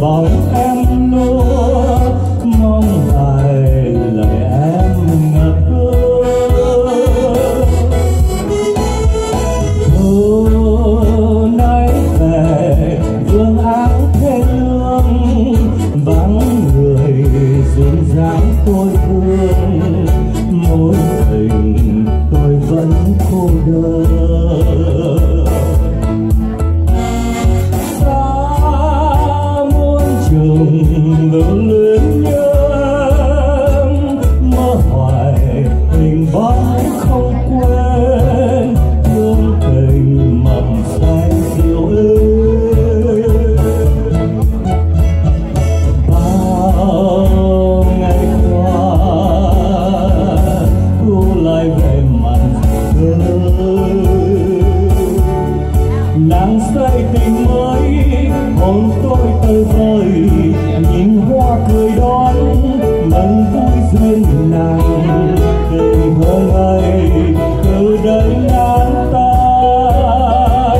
bóng em lúa mong vài lời em ngập ngừng. Thu nay về vương áo thê lương, vắng người duyên dáng tôi thương, mối tình tôi vẫn cô đơn. Xa muôn trùng lưu luyến nhớ, mơ hoài hình bóng không quên, thương tình mộng say diệu ơi. Bao ngày qua thu lại về mặt thơ, nàng say tình mới hồn tôi tơi vơi, nhìn hoa cười đón mừng vui duyên nàng, tình thơ ngây từ đây nan tan.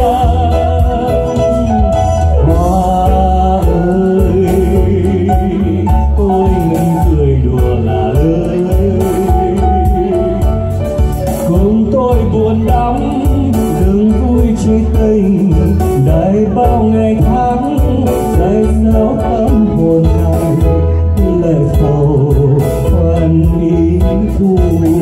Hoa ơi ôi ngừng cười đùa là ơi, cùng tôi buồn đắm đừng vui chơi tình, đầy bao ngày tháng dày dấu tâm hồn này, lệ sầu khoan ý thu.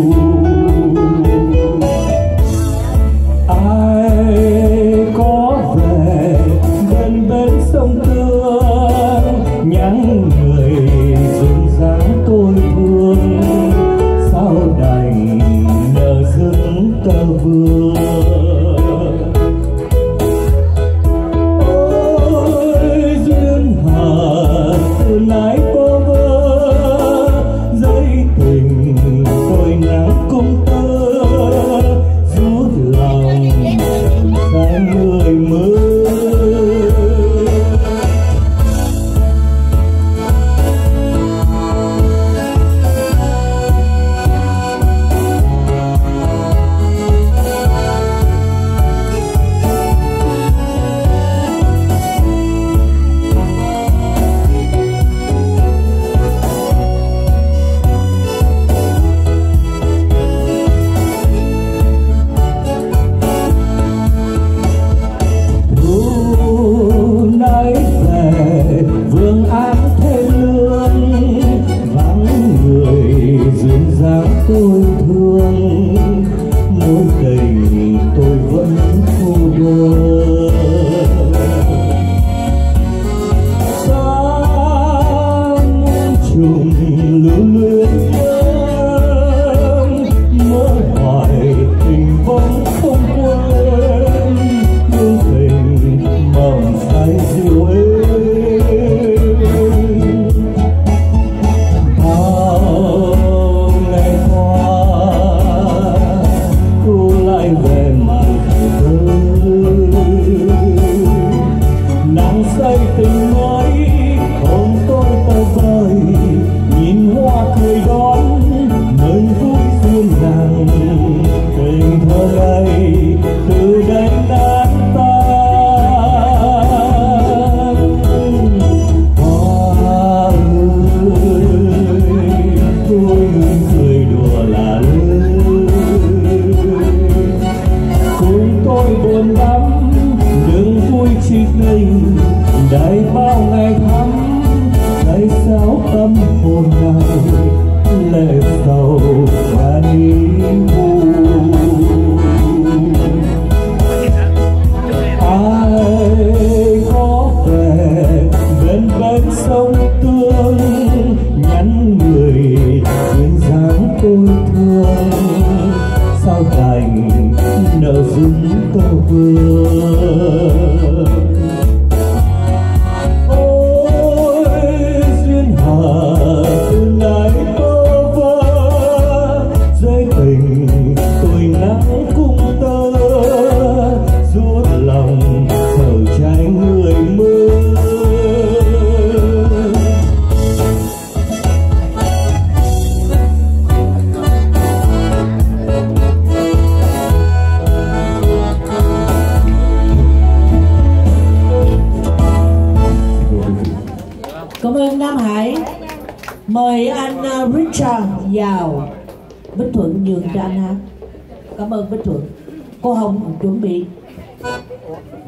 Ai có về bên bên sông Tương, nhắn người duyên dáng tôi thương, sao đành nợ dưng tơ vương. Ôi duyên hờn từ nay bơ vơ, dây tình tôi nắng cung tơ, rút lòng trầm say người mơ. Vương áo thê lương, vắng người duyên dáng tôi thương, mối tình tôi vẫn cô đơn. Xa muôn trùng lưu luyến nhớ, mơ hoài tình vẫn không quên, thương tình mộng say diệu ơi. Bao ngày qua thu lại về mặt thơ, nàng say tình mới hồn tôi tơi vơi, nhìn hoa cười đón mừng vui duyên nàng, tình thơ ngây từ đây nan tan. Hoa ơi tôi ngừng cười đùa là ơi, cùng tôi buồn đắm đừng vui chi tình, đầy bao ngày thắm đầy sao tâm hồn này, lệ sầu và niềm vui. Ai có về bên bên sông Tương, nhắn người duyên dáng tôi thương, sao đành nợ dưng tơ vương. Ôi duyên hờn từ nay bơ vơ, dây tình tôi nắng cung tơ, rút lòng sầu trái người mơ. ơn Nam Hải. Mời anh Richard vào. Bích Thuận nhường cho anh hát. Cảm ơn Bích Thuận. Cô Hồng chuẩn bị.